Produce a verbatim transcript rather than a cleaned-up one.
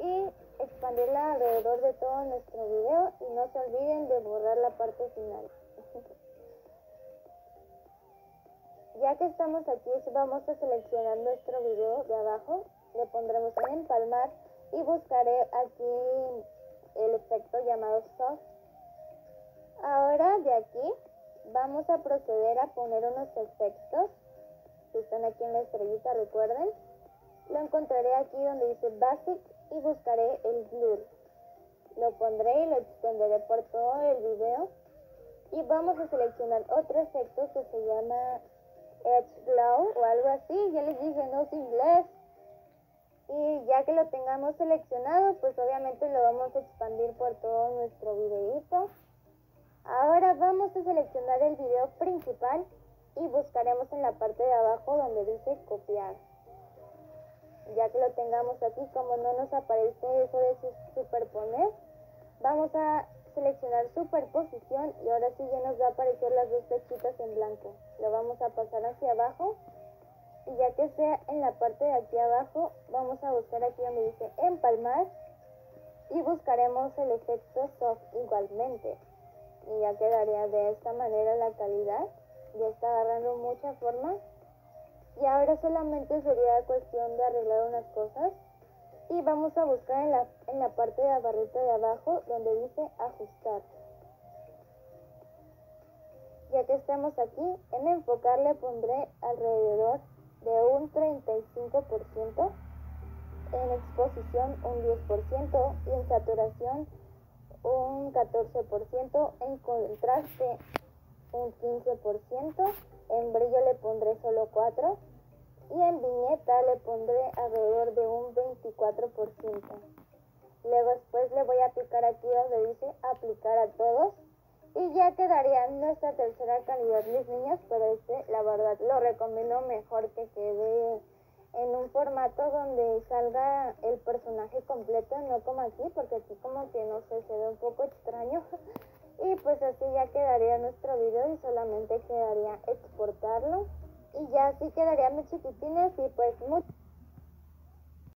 y expandirla alrededor de todo nuestro video y no se olviden de borrar la parte final. Ya que estamos aquí, vamos a seleccionar nuestro video de abajo, le pondremos en empalmar y buscaré aquí el efecto llamado soft. Ahora de aquí vamos a proceder a poner unos efectos que están aquí en la estrellita, recuerden. Lo encontraré aquí donde dice Basic y buscaré el Blur. Lo pondré y lo extenderé por todo el video. Y vamos a seleccionar otro efecto que se llama Edge Glow o algo así. Ya les dije, no sé inglés. Y ya que lo tengamos seleccionado, pues obviamente lo vamos a expandir por todo nuestro videito. Ahora vamos a seleccionar el video principal y buscaremos en la parte de abajo donde dice copiar. Ya que lo tengamos aquí, como no nos aparece eso de superponer, vamos a seleccionar superposición y ahora sí ya nos va a aparecer las dos flechitas en blanco. Lo vamos a pasar hacia abajo y ya que sea en la parte de aquí abajo, vamos a buscar aquí donde dice empalmar y buscaremos el efecto soft igualmente. Y ya quedaría de esta manera la calidad, ya está agarrando mucha forma. Y ahora solamente sería cuestión de arreglar unas cosas. Y vamos a buscar en la, en la parte de la barrita de abajo donde dice ajustar. Ya que estamos aquí, en enfocar le pondré alrededor de un treinta y cinco por ciento, en exposición un diez por ciento y en saturación un catorce por ciento, en contraste un quince por ciento, en brillo le pondré solo cuatro por ciento y en viñeta le pondré alrededor de un veinticuatro por ciento. Luego después le voy a picar aquí donde dice aplicar a todos y ya quedaría nuestra tercera calidad, mis niños, pero este la verdad lo recomiendo mejor que quede en un formato donde salga el personaje completo, no como aquí, porque aquí como que no sé, se ve un poco extraño. Y pues así ya quedaría nuestro video y solamente quedaría exportarlo. Y ya así quedaría, mis chiquitines, y pues muchas